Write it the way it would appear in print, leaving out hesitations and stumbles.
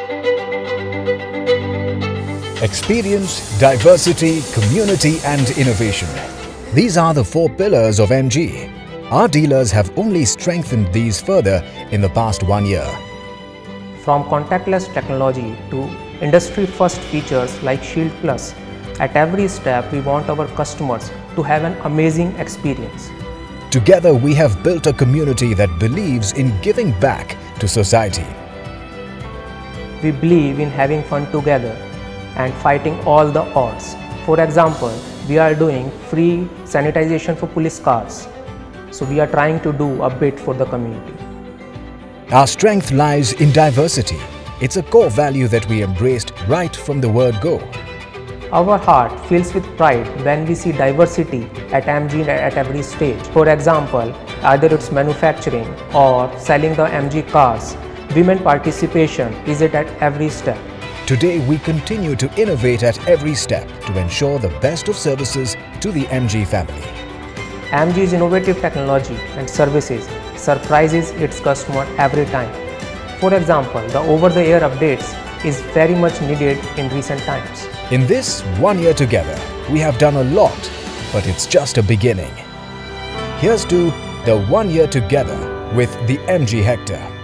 Experience, diversity, community and innovation. These are the 4 pillars of MG. Our dealers have only strengthened these further in the past 1 year. From contactless technology to industry-first features like Shield Plus, at every step we want our customers to have an amazing experience. Together we have built a community that believes in giving back to society. We believe in having fun together and fighting all the odds. For example, we are doing free sanitization for police cars. So we are trying to do a bit for the community. Our strength lies in diversity. It's a core value that we embraced right from the word go. Our heart fills with pride when we see diversity at MG at every stage. For example, either it's manufacturing or selling the MG cars, women participation is at every step. Today we continue to innovate at every step to ensure the best of services to the MG family. MG's innovative technology and services surprises its customer every time. For example, the over-the-air updates is very much needed in recent times. In this 1 year together, we have done a lot, but it's just a beginning. Here's to the 1 year together with the MG Hector.